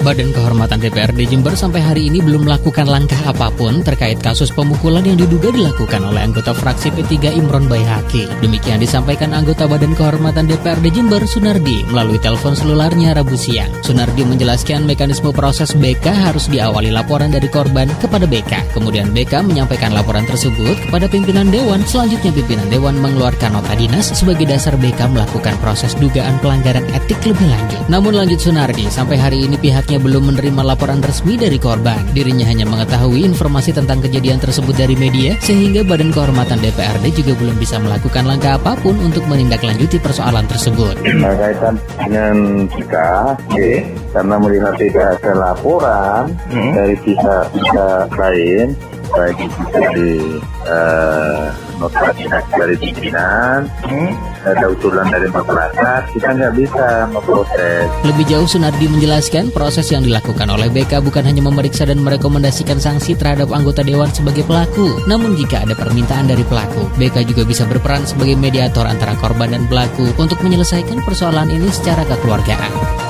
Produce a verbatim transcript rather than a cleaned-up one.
Badan Kehormatan D P R D Jember sampai hari ini belum melakukan langkah apapun terkait kasus pemukulan yang diduga dilakukan oleh anggota fraksi P tiga Imron Baihaqi. Demikian disampaikan anggota Badan Kehormatan D P R D Jember Sunardi melalui telepon selularnya Rabu siang. Sunardi menjelaskan mekanisme proses B K harus diawali laporan dari korban kepada B K. Kemudian B K menyampaikan laporan tersebut kepada pimpinan Dewan. Selanjutnya pimpinan Dewan mengeluarkan nota dinas sebagai dasar B K melakukan proses dugaan pelanggaran etik lebih lanjut. Namun lanjut Sunardi, sampai hari ini pihaknya belum menerima laporan resmi dari korban. Dirinya hanya mengetahui informasi tentang kejadian tersebut dari media, sehingga Badan Kehormatan D P R D juga belum bisa melakukan langkah apapun untuk menindaklanjuti persoalan tersebut. Berkaitan dengan B K, okay, karena melihat tidak ada laporan hmm. dari pihak-pihak lain, baik itu dari uh, nota dinas dari pimpinan, hmm. ada usulan dari masyarakat, kita nggak bisa memproses. Lebih jauh, Sunardi menjelaskan proses yang dilakukan oleh B K bukan hanya memeriksa dan merekomendasikan sanksi terhadap anggota Dewan sebagai pelaku. Namun jika ada permintaan dari pelaku, B K juga bisa berperan sebagai mediator antara korban dan pelaku untuk menyelesaikan persoalan ini secara kekeluargaan.